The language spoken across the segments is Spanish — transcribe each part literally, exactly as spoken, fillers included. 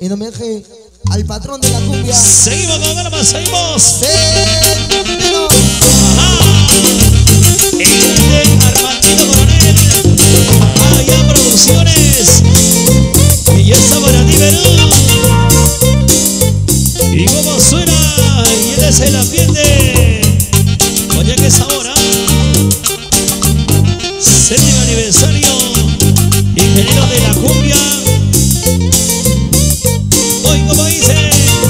En homenaje al patrón de la cumbia. Seguimos con armas, seguimos. Sendero. Ajá. El de Armandito Coronel. Allá Producciones. Y ya está para ti, Perú. Y cómo suena. Y él es el ambiente. Oye, qué sabor, ¿ah? Séptimo aniversario. Ingeniero de la cumbia. Hoy, como dice.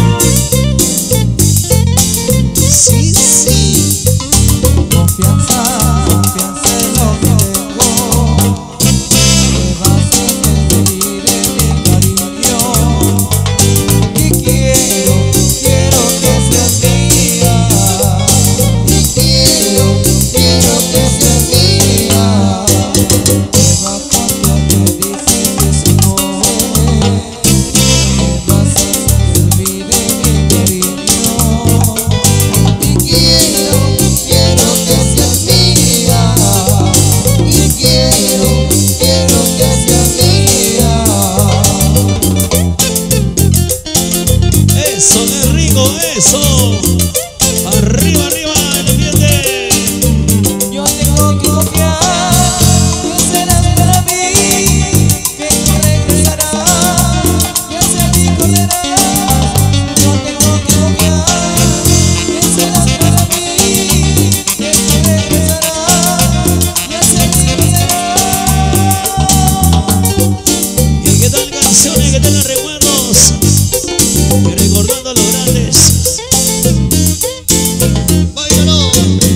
Sí, sí. Confianza, confianza en lo que tengo. Me vas a sentir en mi cariño. Y quiero, quiero que seas mía. Y quiero, quiero que seas mía. Me va cuando te dices que soy joven. Me vas a sentir en mi cariño. Y quiero, quiero que seas mía. Y quiero, quiero que seas mía. Eso, qué rico, eso. Arriba, arriba, el ambiente. Yo tengo que confiar que serás para mí, que tú regresarás, que hacia mí correrás. Yo tengo que confiar que serás para mí, que tú regresarás, que hacia mí correrás. ¿Y qué tal canciones? ¿Qué tal recuerdos? Y recordando a los grandes. Báilalo.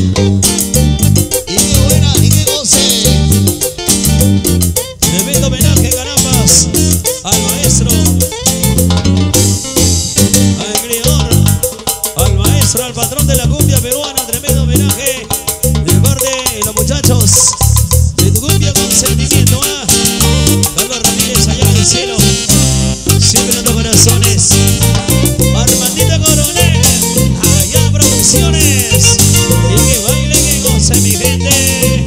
Y qué buena, y qué goce. Tremendo homenaje, carambas, al maestro, al creador, al maestro, al patrón de la cumbia peruana. Tremendo homenaje de parte de los muchachos de tu cumbia con sentimiento, ¿ah? Carlos Ramírez allá en el cielo, siempre en los corazones. Armandito Coronel, allá Producciones. Y que baile, que goce, mi gente.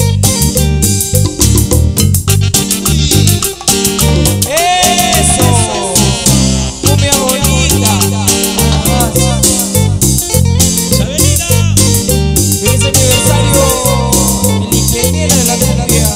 Eso, cumbia bonita. Chabelita. Feliz aniversario, el ingeniero de la cumbia.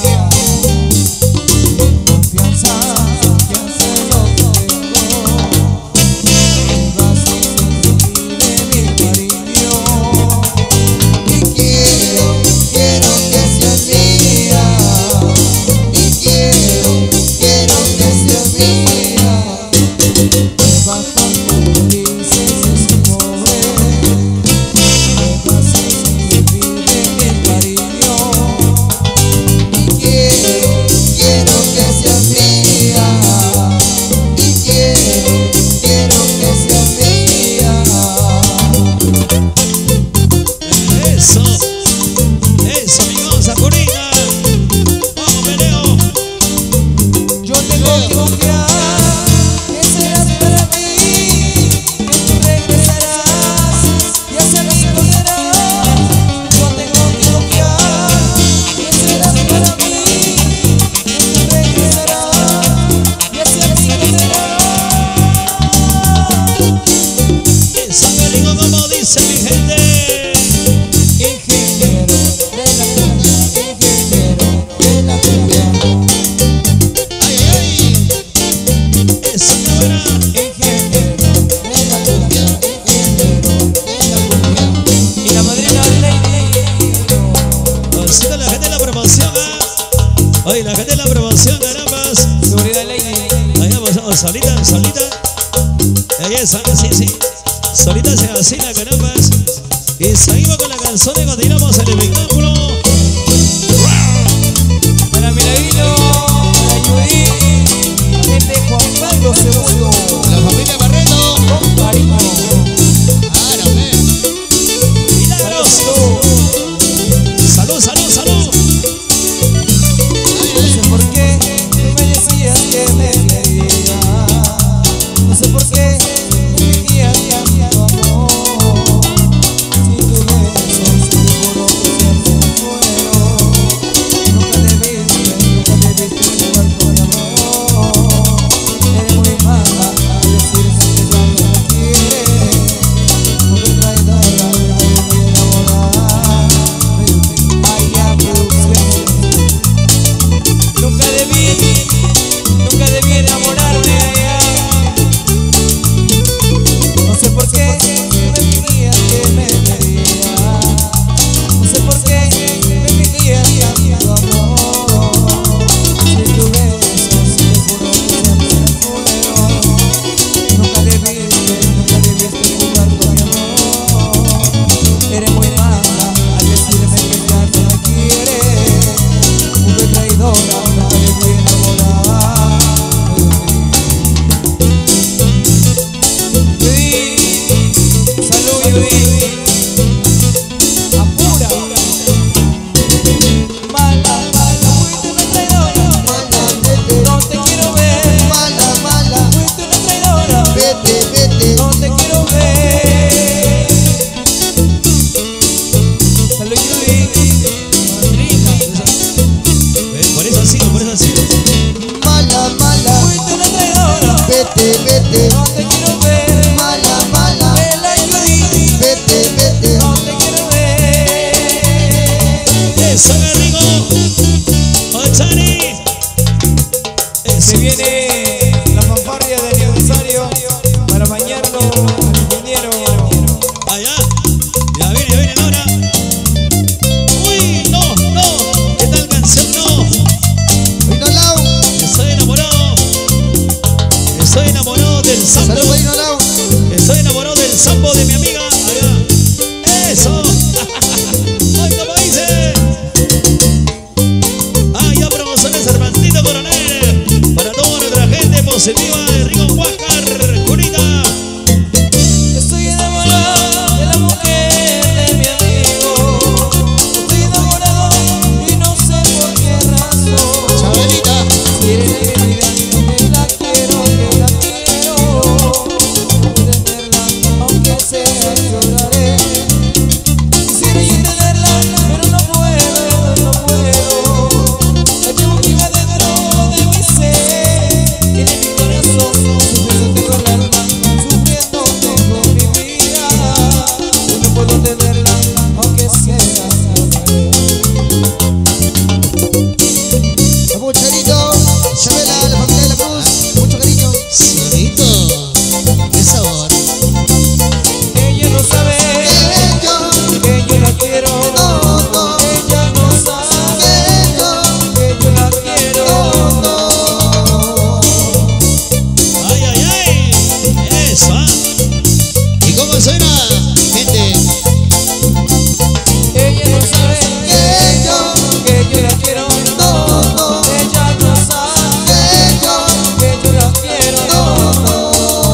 Confianza, confianza en lo que tengo. Me vas a sentir en mi cariño. Y quiero, quiero que seas mía. Y quiero, quiero que seas mía. Me vas cuando dices que soy joven. Me vas a sentir en mi cariño. Y quiero, quiero que seas mía. Y quiero, quiero que seas mía. Eso, eso, amigos, Sacurina. Vamos, peleo. Yo tengo que confiar que serás para mí, que tú regresarás y hacia mí correrás. Yo tengo que confiar que serás para mí, que tú regresarás y hacia mí correrás. Eso, qué rico, como dice mi gente. Ingeniero de la cumbia, ingeniero de la cumbia, Ay, ay, ay. Eso, qué buena. ingeniero de la cumbia, ingeniero de la cumbia. Y la madrina Lady. Así la gente de la promoción, ¿ah? Oye, la gente de la promoción, carambas. Seguridad Lady. Ahí vamos, solita, solita. Ahí está, sí, sí. Solita se vacila, carambas. Y seguimos con la canción y continuamos el espectáculo. Para Milagrino, para Judith, gente Juan Pablo segundo, La familia Barreto. con cariño. Árabe. Milagros. Salud, salud, salud. No sé por qué tú me decías que me querías. No sé por qué me querías tanto amor. Si tu beso seguro que siempre fueron. Nunca debiste, nunca debiste jugar con mi amor. Eres muy mala, vete, vete. no te quiero ver. Mala, mala, El ayudí, vete, vete. no te quiero ver. Eso que rico. Ochani. Se viene la fanfarria de aniversario para bañarlo al ingeniero. Allá. Ya viene, ya viene la hora. Uy, no, no. ¿Qué tal canción? No. Vino Lau, Estoy enamorado. Estoy enamorado del sambo. saludos Vino Lau. Estoy enamorado del sambo de mi amiga. Allá. Eso. Ay, como dice. Ah, ya promociones Armandito Coronel. Para toda nuestra gente positiva de Rico Huáscar. Curita. Estoy enamorado de la mujer de mi amigo. Estoy enamorado y no sé por qué razón. Chabelita, Quiere mi vida, que la quiero, que la quiero. Tenerla, aunque sea lloraré. Quisiera yo tenerla, pero no puedo, no puedo. La llevo viva dentro de mi ser. Tiene mi corazón, sufriendo tengo el alma, sufriendo tengo mi vida. Yo no puedo tenerla, aunque sea lloraré. a Bucherito, Chabela, la familia de la Cruz, mucho cariño. Cielito, qué sabor. Ella no sabe Que yo, que yo la quiero. no, no, Ella no sabe que yo, que yo la quiero. no. Ay, ay, ay. Eso. ah. ¿Y cómo suena, gente? Ella no sabe Que yo, que yo la quiero. no, no, Ella no sabe que yo, que yo la quiero. no.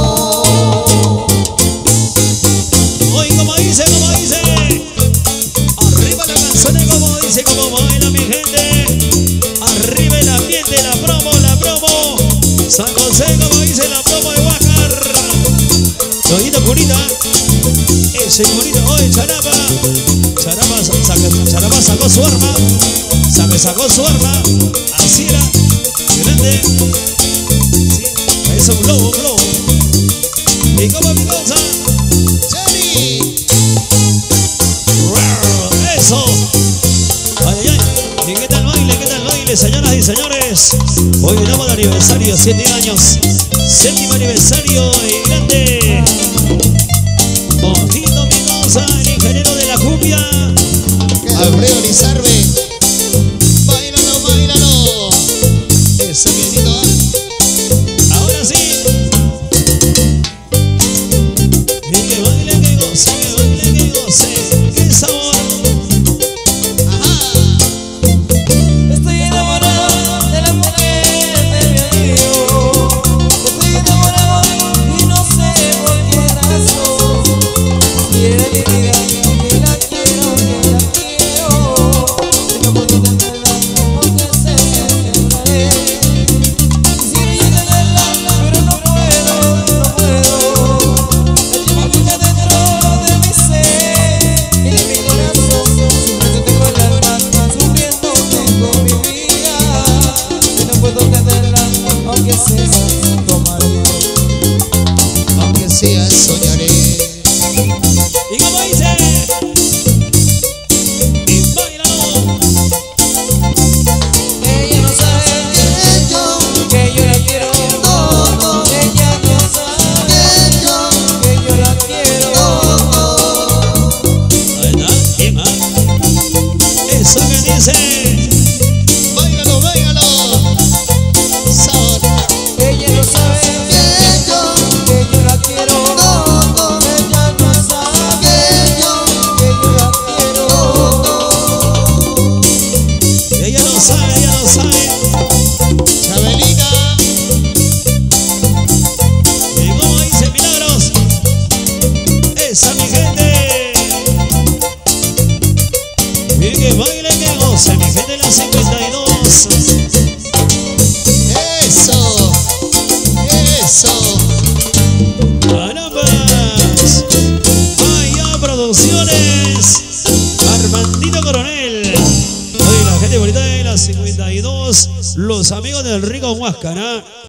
Hoy como dice, como dice. Arriba la canción y como dice, como baila mi gente. Arriba el ambiente, la promo, la promo. San José, como dice la promo de Huáscar. Ojito Curita. Ese Curita. Oye, Charapa. Charapa, saca- Charapa sacó su arma. Saca- sacó su arma. Así era. Grande. Sí, es un globo, un globo. ¿Y cómo mi cosa? Cherry, Eso. Ay, ay, ay. ¿Y qué tal baile? ¿Qué tal baile, señoras y señores? Hoy estamos de aniversario, siete años. Séptimo aniversario y grande. Ojito mi cosa, el ingeniero de la cumbia. Alfredo Lizarbe, bailalo, bailalo. Eso querido, ¿ah? Ahora sí. Y que baile, que goce, que baile, que goce. ¡Qué sabor! Ajá. Estoy enamorado de la mujer de mi amigo. Estoy enamorado y no sé por qué razón. Quiere mi vida, que la quiero, que la quiero. Y no puedo tenerla, aunque sea lloraré. Quisiera yo tenerla, pero no puedo, no puedo. La llevo viva dentro de mi ser y de mi corazón. Sufriendo tengo el alma, sufriendo tengo mi vida. Y no puedo tenerla, aunque sea tomaré. Aunque sea soñaré. ¿Y cómo dice? Y bailalo. Ella no sabe Que yo, que yo la quiero. no, no, Ella no sabe que yo, que yo la quiero. no. Ahí está, ¿quién más? Eso que dice. Bailalo, bailalo. Sabor. Ella no sabe Que yo, que yo la quiero. no, no, Ella no sabe que yo, que yo la quiero. Ella no sabe, ella no sabe. Chabelita, ¿Y cómo dice Milagros? Esa mi gente. Y que baile, que goce, mi gente de la cincuenta y dos. eso, eso. Carambas. Vaya Producciones. Armandito Coronel. Hoy la gente bonita de la cincuenta y dos. Los amigos del Rico Huáscar, ¿ah?